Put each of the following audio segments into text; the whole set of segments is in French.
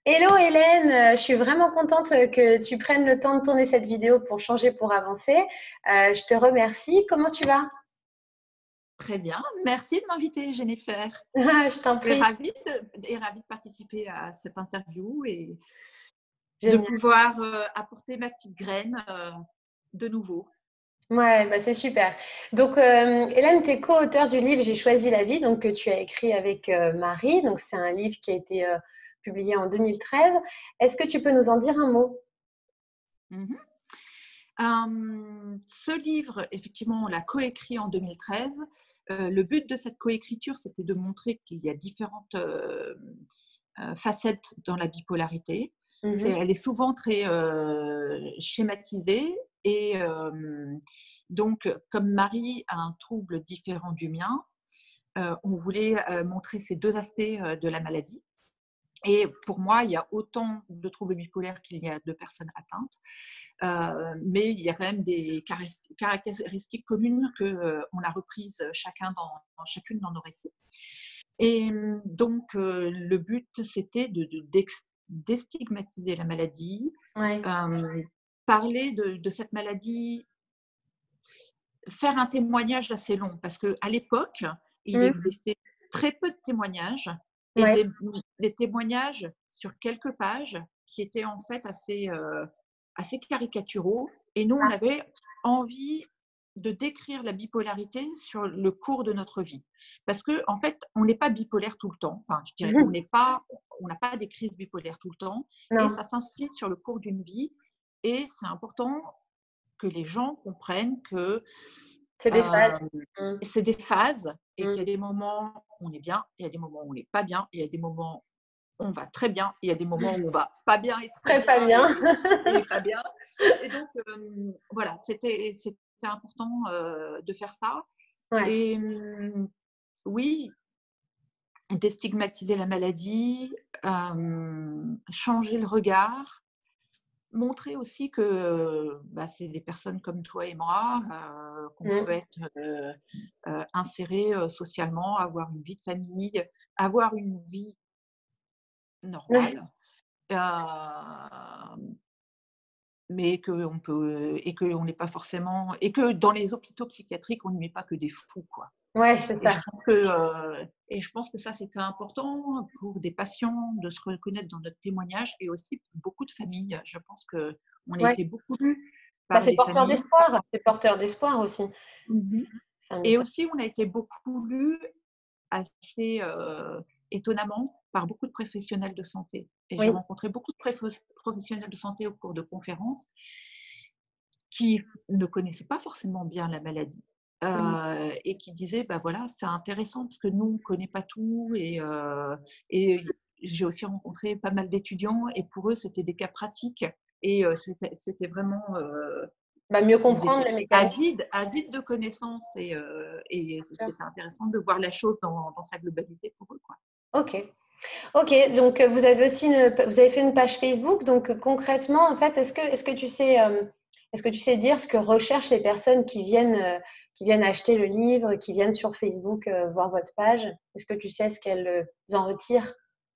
Hello Hélène, je suis vraiment contente que tu prennes le temps de tourner cette vidéo pour changer, pour avancer. Je te remercie. Comment tu vas? Très bien, merci de m'inviter, Jennifer. Je t'en Et prie. ravie de participer à cette interview et de Génial. pouvoir apporter ma petite graine de nouveau. Ouais, bah c'est super. Donc Hélène, tu es co-auteure du livre J'ai choisi la vie, donc que tu as écrit avec Marie. Donc c'est un livre qui a été publié en 2013. Est-ce que tu peux nous en dire un mot? Mhm. Ce livre, effectivement, on l'a coécrit en 2013. Le but de cette coécriture, c'était de montrer qu'il y a différentes facettes dans la bipolarité. Mhm. Elle est souvent très schématisée et donc, comme Marie a un trouble différent du mien, on voulait montrer ces deux aspects de la maladie. Et pour moi, il y a autant de troubles bipolaires qu'il y a de personnes atteintes, mais il y a quand même des caractéristiques communes qu'on a reprises chacune dans nos récits. Et donc, le but, c'était déstigmatiser la maladie, Ouais. parler de cette maladie, faire un témoignage assez long, parce qu'à l'époque, il Mhm. existait très peu de témoignages et Ouais. des témoignages sur quelques pages qui étaient en fait assez caricaturaux. Et nous, on avait envie de décrire la bipolarité sur le cours de notre vie. Parce que en fait, on n'est pas bipolaire tout le temps. Enfin, je dirais, Mhm. on n'a pas des crises bipolaires tout le temps. Et Non, ça s'inscrit sur le cours d'une vie. Et c'est important que les gens comprennent que c'est des phases. euh, Mhm. c'est des phases et qu'il y Mhm. a des moments où on est bien, il y a des moments où on n'est pas bien, il y a des moments où on va très bien, il y a des moments où on va pas bien et très Très bien pas bien. et pas bien. Et donc, voilà, c'était important de faire ça. Ouais. Et oui, déstigmatiser la maladie, changer le regard, montrer aussi que bah, c'est des personnes comme toi et moi, qu'on peut Mhm. être inséré socialement, avoir une vie de famille, avoir une vie Ouais. normale, mais qu'on peut et qu'on n'est pas forcément et que dans les hôpitaux psychiatriques, on n'y met pas que des fous, quoi. Ouais, c'est Et ça. je pense que ça, c'était important pour des patients de se reconnaître dans notre témoignage et aussi pour beaucoup de familles. Je pense qu'on a Ouais. été beaucoup lus Bah, par c'est des porteur familles. d'espoir. C'est porteur d'espoir aussi. Mhm. C'est un Et message. aussi, on a été beaucoup lus assez étonnamment par beaucoup de professionnels de santé. Et j'ai Oui. rencontré beaucoup de professionnels de santé au cours de conférences qui ne connaissaient pas forcément bien la maladie. Mhm. Et qui disaient, bah voilà, c'est intéressant parce que nous, on ne connaît pas tout. Et j'ai aussi rencontré pas mal d'étudiants et pour eux, c'était des cas pratiques. Et c'était vraiment, Bah, mieux ils comprendre étaient les mécanismes. avides de connaissances et c'était intéressant de voir la chose dans sa globalité pour eux, quoi. Ok. Ok. Donc, vous avez fait une page Facebook. Donc, concrètement, en fait, est-ce que tu sais dire ce que recherchent les personnes qui viennent acheter le livre, qui viennent sur Facebook, voir votre page? Est-ce que tu sais ce qu'elles en retirent?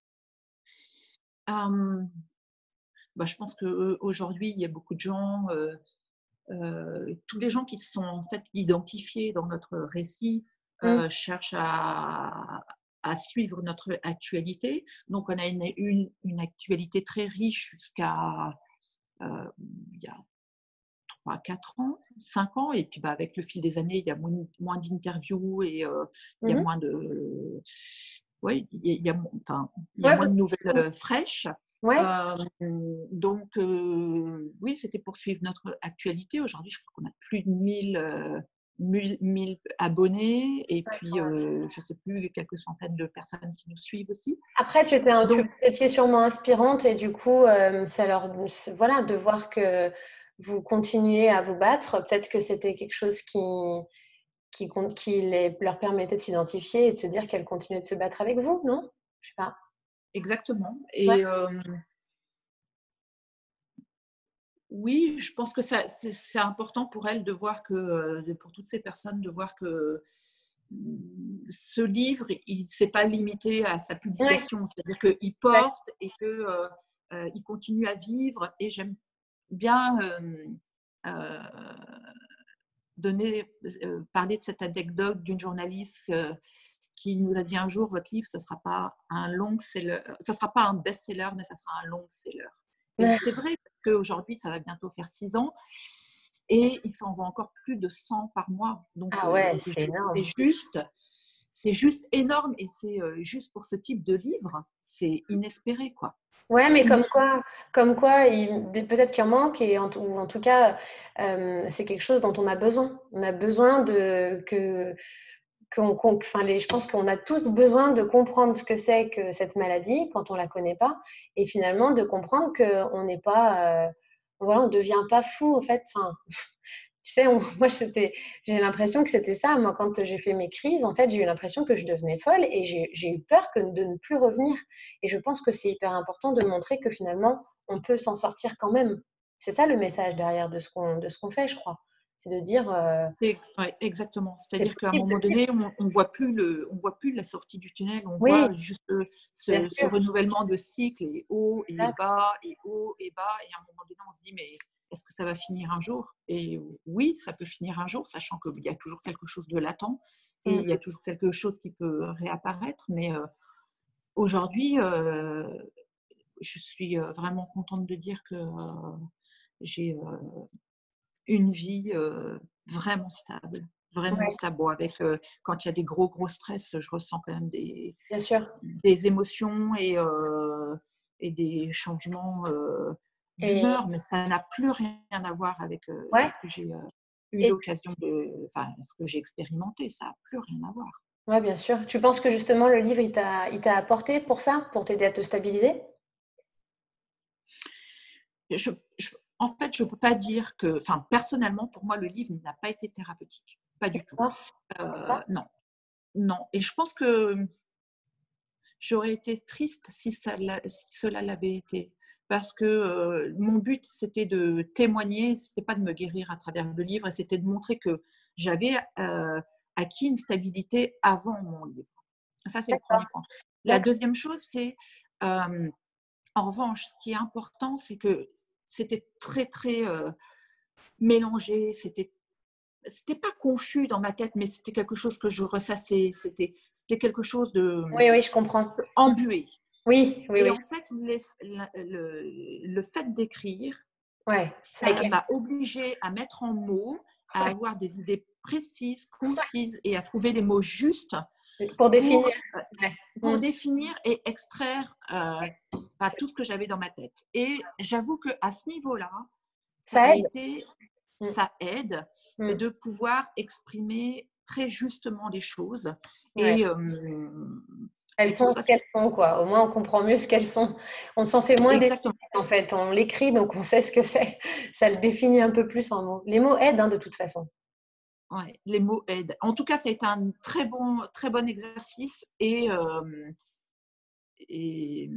Euh, Bah, je pense qu'aujourd'hui, il y a beaucoup de gens, tous les gens qui sont en fait identifiés dans notre récit Mm. cherchent à suivre notre actualité. Donc, on a une actualité très riche jusqu'à il y a 3, 4 ans, 5 ans. Et puis, bah, avec le fil des années, il y a moins d'interviews et il y a Mhm. moins de. Oui, enfin, il y a Ouais, moins de nouvelles fraîches. ouais. Euh, donc, oui, c'était pour suivre notre actualité. Aujourd'hui, je crois qu'on a plus de 1000 abonnés et puis, je ne sais plus, quelques centaines de personnes qui nous suivent aussi. Après, Donc, vous étiez sûrement inspirante et du coup, voilà, de voir que vous continuez à vous battre, peut-être que c'était quelque chose leur permettait de s'identifier et de se dire qu'elles continuaient de se battre avec vous, non? Je sais pas. exactement. Ouais. Et oui, je pense que c'est important pour elles de voir que, pour toutes ces personnes, de voir que ce livre, il ne s'est pas limité à sa Ouais. publication. C'est-à-dire qu'il porte et qu'il continue à vivre. Et j'aime bien euh, parler de cette anecdote d'une journaliste qui nous a dit un jour, votre livre, ce ne sera pas un long-seller, ce sera pas un best-seller, mais ça sera un long-seller. Et c'est vrai qu'aujourd'hui, ça va bientôt faire 6 ans et il s'en vend encore plus de 100 par mois. Donc, Ah ouais, c'est énorme. c'est juste énorme. Et c'est juste pour ce type de livre, c'est inespéré, quoi. Ouais, mais Inespéré. comme quoi, peut-être qu'il en manque, ou en tout cas, c'est quelque chose dont on a besoin. On a besoin enfin, je pense qu'on a tous besoin de comprendre ce que c'est que cette maladie quand on la connaît pas, et finalement de comprendre qu'on n'est pas, voilà, on devient pas fou en fait. Enfin, tu sais, moi, j'ai l'impression que c'était ça. Moi, quand j'ai fait mes crises, en fait, j'ai eu l'impression que je devenais folle et j'ai eu peur de ne plus revenir. Et je pense que c'est hyper important de montrer que finalement, on peut s'en sortir quand même. C'est ça le message derrière de ce qu'on fait, je crois. C'est de dire, Ouais, exactement. c'est C'est-à-dire qu'à un possible de moment vivre. donné, on ne voit plus la sortie du tunnel, on Oui, voit juste bien ce sûr. renouvellement de cycle et haut et Exact. bas et haut et bas. Et à un moment donné, on se dit, mais est-ce que ça va finir un jour? Et oui, ça peut finir un jour, sachant qu'il y a toujours quelque chose de latent et il y a Mm. toujours quelque chose qui peut réapparaître. Mais aujourd'hui, je suis vraiment contente de dire que j'ai une vie vraiment Ouais, stable. Bon, avec, quand il y a des gros stress, je ressens quand même bien sûr. des émotions et des changements Et d'humeur, mais ça n'a plus rien à voir avec ouais. ce que j'ai eu Et l'occasion enfin, ce que j'ai expérimenté, ça n'a plus rien à voir. ouais, bien sûr. Tu penses que justement le livre, il t'a apporté pour ça, pour t'aider à te stabiliser? Je, en fait, je ne peux pas dire que, enfin, personnellement, pour moi, le livre n'a pas été thérapeutique, pas du tout. D'accord. D'accord. Non, non. Et je pense que j'aurais été triste si cela l'avait été. Parce que mon but, c'était de témoigner, c'était pas de me guérir à travers le livre, et c'était de montrer que j'avais acquis une stabilité avant mon livre. Ça, c'est le premier point. La D'accord. deuxième chose, c'est, euh, en revanche, ce qui est important, c'est que c'était très mélangé, c'était pas confus dans ma tête, mais c'était quelque chose que je ressassais, c'était quelque chose de Oui, oui, je comprends. embué. Oui, oui, Et oui. en fait, le fait d'écrire, Ouais, ça ça éclaire. m'a obligée à mettre en mots, à Ouais. avoir des idées précises, concises et à trouver les mots justes Pour définir. pour, Ouais. Mmh. définir et extraire C'est tout ce que j'avais dans ma tête. Et j'avoue qu'à ce niveau-là, ça ça a aide. été, Mmh. ça aide Mmh. de pouvoir exprimer très justement les choses. Ouais. Elles Et pour sont ce ça, qu'elles sont, quoi. Au moins, on comprend mieux ce qu'elles sont. On s'en fait moins des exactement. en fait. On l'écrit, donc on sait ce que c'est. Ça le définit un peu plus en mots. Les mots aident, hein, de toute façon. Ouais, les mots aident. En tout cas, ça a été un très bon exercice et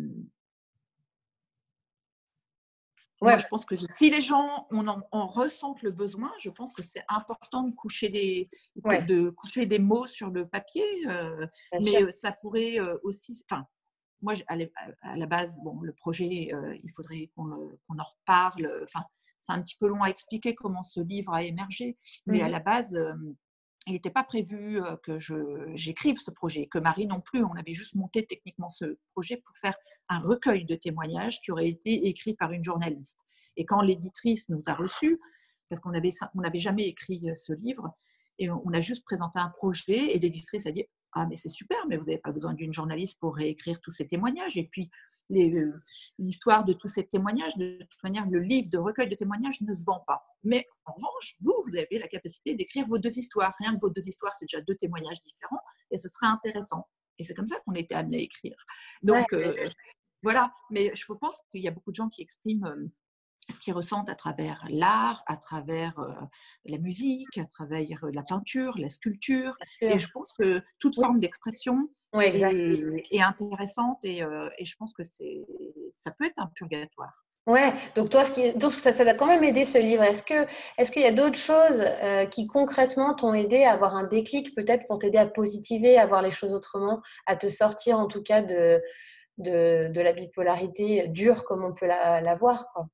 moi, Ouais, je pense que si les gens en ressentent le besoin, je pense que c'est important ouais, de coucher des mots sur le papier, bien sûr. mais ça pourrait aussi, enfin, moi, à la base, bon, le projet, il faudrait qu'on en reparle. Enfin, c'est un petit peu long à expliquer comment ce livre a émergé, mais à Mmh. la base, il n'était pas prévu que j'écrive ce projet, que Marie non plus. On avait juste monté techniquement ce projet pour faire un recueil de témoignages qui aurait été écrit par une journaliste. Et quand l'éditrice nous a reçus, parce qu'on n'avait jamais écrit ce livre, et on a juste présenté un projet, et l'éditrice a dit ah, mais c'est super, mais vous n'avez pas besoin d'une journaliste pour réécrire tous ces témoignages. Et puis, l'histoire de tous ces témoignages, de toute manière, le livre de recueil de témoignages ne se vend pas. Mais en revanche, vous avez la capacité d'écrire vos 2 histoires. Rien que vos 2 histoires, c'est déjà 2 témoignages différents et ce serait intéressant. Et c'est comme ça qu'on était amené à écrire. Ouais, Donc, voilà. Mais je pense qu'il y a beaucoup de gens qui expriment ce qu'ils ressentent à travers l'art, à travers la musique, à travers la peinture, la sculpture. bien Et sûr. je pense que toute Oui, forme d'expression oui, exact. est intéressante et je pense que ça peut être un purgatoire. Ouais, donc toi, donc ça t'a quand même aidé ce livre. Est-ce qu'il y a d'autres choses qui concrètement t'ont aidé à avoir un déclic, peut-être pour t'aider à positiver, à voir les choses autrement, à te sortir en tout cas de la bipolarité dure comme on peut la voir, quoi.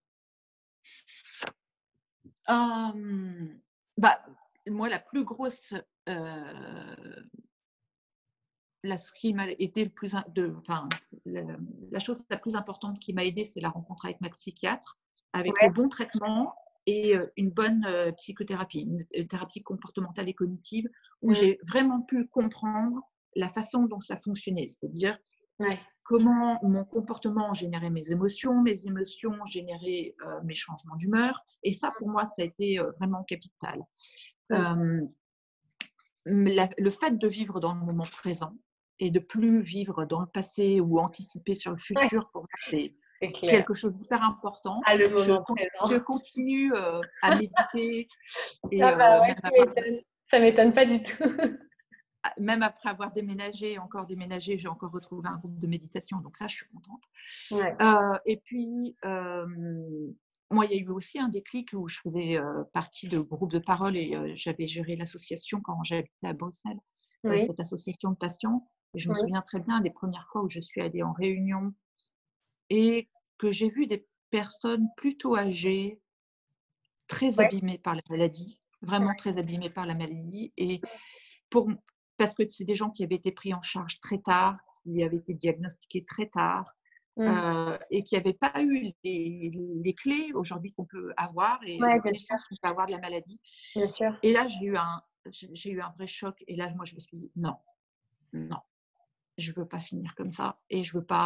Hem, Bah, moi, la plus grosse, ce qui m'a été le plus im de enfin, le la chose la plus importante qui m'a aidée, c'est la rencontre avec ma psychiatre, avec le Ouais, bon traitement et une bonne, psychothérapie, une thérapie comportementale et cognitive où mmh, j'ai vraiment pu comprendre la façon dont ça fonctionnait. C'est-à-dire ouais, comment mon comportement générait mes émotions généraient, mes changements d'humeur et ça, pour moi, ça a été, vraiment capital. bien sûr. Hem Le fait de vivre dans le moment présent et de plus vivre dans le passé ou anticiper sur le Ouais, futur, pour moi, c'est c'est clair. quelque chose d'hyper important. Ah, le Je moment con je présent. continue, à méditer et Ah bah ouais, même tu avoir m'étonnes. Ça m'étonne pas du tout. même après avoir déménagé, encore déménagé, j'ai encore retrouvé un groupe de méditation, donc ça, je suis contente. Ouais, Et puis, moi, il y a eu aussi un déclic où je faisais, partie de groupes de parole et j'avais géré l'association quand j'habitais à Bruxelles, oui, cette association de patients et je me oui, souviens très bien les premières fois où je suis allée en réunion et que j'ai vu des personnes plutôt âgées, très ouais, abîmées par la maladie, vraiment très abîmées par la maladie et pour parce que c'est des gens qui avaient été pris en charge très tard, qui avaient été diagnostiqués très tard, mmh. et qui n'avaient pas eu les clés aujourd'hui qu'on peut avoir et Ouais, les bien sûr, connaissances qu'on peut avoir de la maladie. bien sûr. Et là, j'ai eu un vrai choc et là, moi, je me suis dit: «Non, non, je veux pas finir comme ça et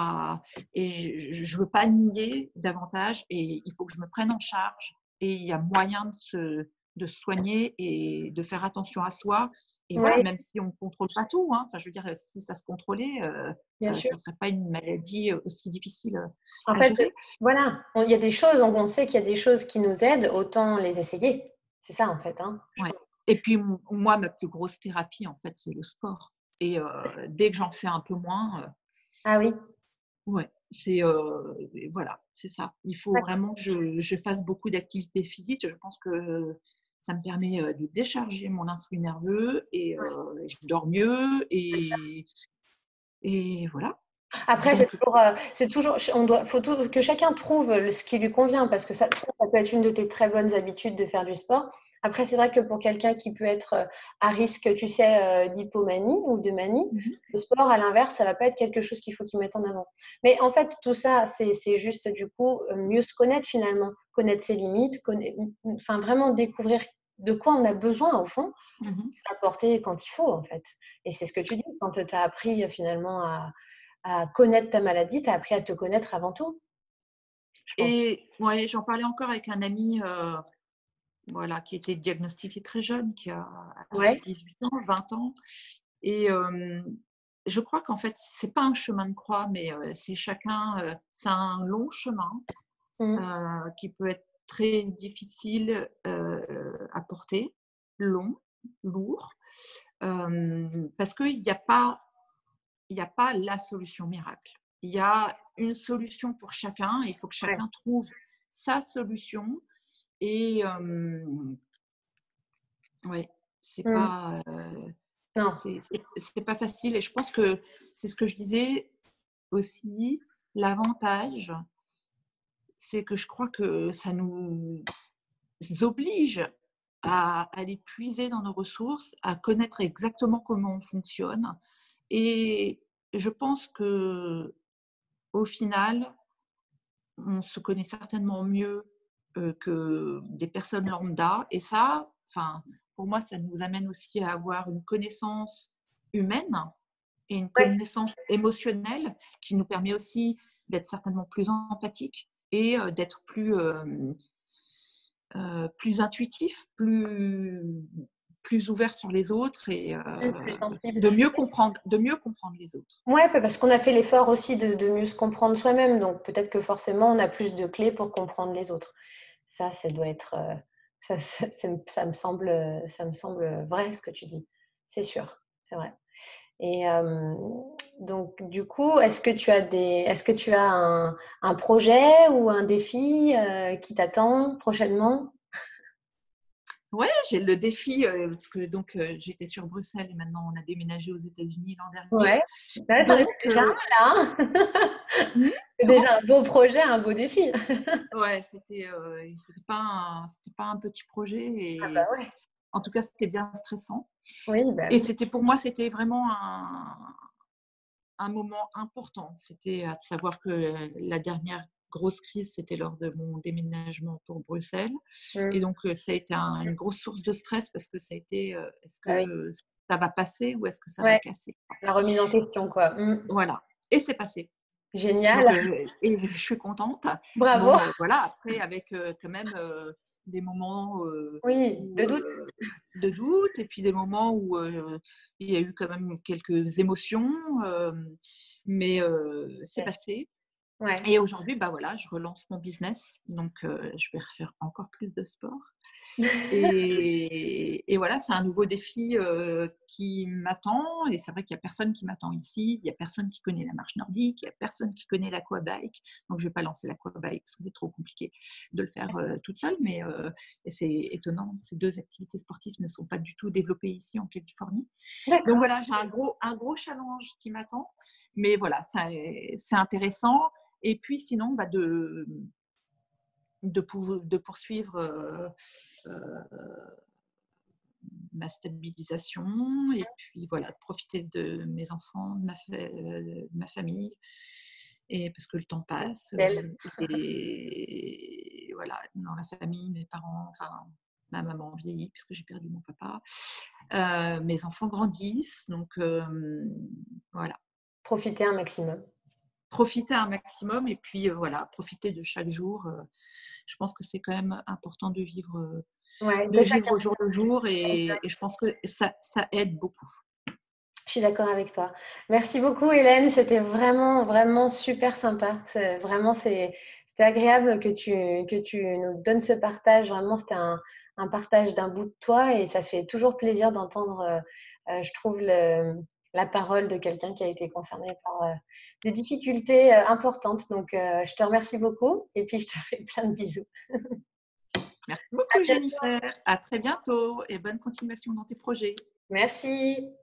je veux pas nier davantage et il faut que je me prenne en charge et il y a moyen de se soigner et de faire attention à soi et voilà, Oui, même si on ne contrôle pas tout, hein. Enfin, je veux dire, si ça se contrôlait, bien sûr. ça serait pas une maladie, aussi difficile, En à fait, gérer. voilà, il y a des choses, on sait qu'il y a des choses qui nous aident, autant les essayer. C'est ça, en fait, hein, je Ouais pense. et puis moi, ma plus grosse thérapie, en fait, c'est le sport et dès que j'en fais un peu moins, Ah oui, ouais, voilà, c'est ça. Il faut d'accord. vraiment que je fasse beaucoup d'activités physiques. Je pense que ça me permet, de décharger mon influx nerveux et Ouais, je dors mieux c'est ça. et voilà. Après, Donc c'est toujours, faut que chacun trouve ce qui lui convient, parce que ça peut être une de tes très bonnes habitudes de faire du sport. Après, c'est vrai que pour quelqu'un qui peut être à risque, tu sais, d'hypomanie ou de manie, mmh mh. le sport, à l'inverse, ça va pas être quelque chose qu'il faut qu'il mette en avant. Mais en fait, tout ça, c'est juste du coup mieux se connaître finalement, connaître ses limites, enfin vraiment découvrir de quoi on a besoin au fond, Mmh. s'apporter quand il faut en fait. Et c'est ce que tu dis quand tu as appris finalement à connaître ta maladie, tu as appris à te connaître avant tout, je pense. Et ouais, j'en parlais encore avec un ami, voilà, qui était diagnostiqué très jeune, qui a Ouais, 18 ans, 20 ans et je crois qu'en fait, c'est pas un chemin de croix, mais c'est un long chemin mmh, qui peut être très difficile, à porter, long, lourd, parce qu'il y a pas la solution miracle. Il y a une solution pour chacun et il faut que ouais, chacun trouve sa solution et ouais, c'est mmh, pas, non, c'est pas facile et je pense que c'est ce que je disais aussi, l'avantage, c'est que je crois que ça nous oblige à aller puiser dans nos ressources, à connaître exactement comment on fonctionne et je pense que au final, on se connaît certainement mieux, que des personnes lambda et ça, enfin, pour moi, ça nous amène aussi à avoir une connaissance humaine et une ouais, connaissance émotionnelle qui nous permet aussi d'être certainement plus empathique et d'être plus intuitif, plus ouvert sur les autres et plus sensible. de mieux comprendre les autres. Ouais, parce qu'on a fait l'effort aussi de mieux se comprendre soi-même, donc peut-être que forcément on a plus de clés pour comprendre les autres. Ça doit être, ça me semble vrai ce que tu dis. C'est sûr, c'est vrai. Et donc, du coup, est-ce que tu as un projet ou un défi qui t'attend prochainement? Ouais, j'ai le défi, parce que donc j'étais sur Bruxelles et maintenant on a déménagé aux États-Unis l'an dernier. Ouais, ouais, t'en es Donc, déjà un là, hein. C'est comment? déjà un beau projet, un beau défi. Ouais, c'était pas un petit projet Ah bah et ouais. en tout cas, c'était bien stressant Oui, bah et oui. c'était pour moi, c'était vraiment un moment important. C'était à savoir que la dernière grosse crise, c'était lors de mon déménagement pour Bruxelles et Mmh. donc ça a été une grosse source de stress parce que ça a été, est-ce Bah oui. que ça va passer ou est-ce que ça va Ouais, casser? la remise en question, quoi. Mmh. Voilà et c'est passé. Génial. Donc et je suis contente. Bravo. Bon, voilà, après avec, quand même, des moments, Oui, où, de doute. de doute et puis des moments où, il y a eu quand même quelques émotions, mais c'est Bien sûr. passé. Ouais. Et aujourd'hui, bah, voilà, je relance mon business, donc je vais refaire encore plus de sport et voilà, c'est un nouveau défi, qui m'attend et c'est vrai qu'il y a personne qui m'attend ici. Il y a personne qui connaît la marche nordique, il y a personne qui connaît l'aquabike, donc je vais pas lancer l'aquabike parce que c'est trop compliqué de le faire, toute seule, mais et c'est étonnant, ces 2 activités sportives ne sont pas du tout développées ici en Californie. Donc D'accord. voilà, j'ai un gros challenge qui m'attend, mais voilà, ça c'est intéressant et puis sinon, bah, de poursuivre, ma stabilisation et puis voilà, de profiter de mes enfants, de ma famille et parce que le temps passe, Nickel. et voilà, dans la famille, mes parents, enfin, ma maman vieillit puisque j'ai perdu mon papa, mes enfants grandissent donc voilà. Profiter un maximum. Profiter un maximum et puis, voilà, profiter de chaque jour, je pense que c'est quand même important Ouais, de de vivre chacun. au jour le jour et je pense que ça aide beaucoup. Je suis d'accord avec toi. Merci beaucoup, Hélène. C'était vraiment, vraiment super sympa. C'était agréable que tu nous donnes ce partage. Vraiment, c'était un partage d'un bout de toi et ça fait toujours plaisir d'entendre, je trouve, la parole de quelqu'un qui a été concerné par des difficultés importantes. Donc, je te remercie beaucoup et puis je te fais plein de bisous. Merci À beaucoup bientôt. Jennifer, à très bientôt et bonne continuation dans tes projets. Merci.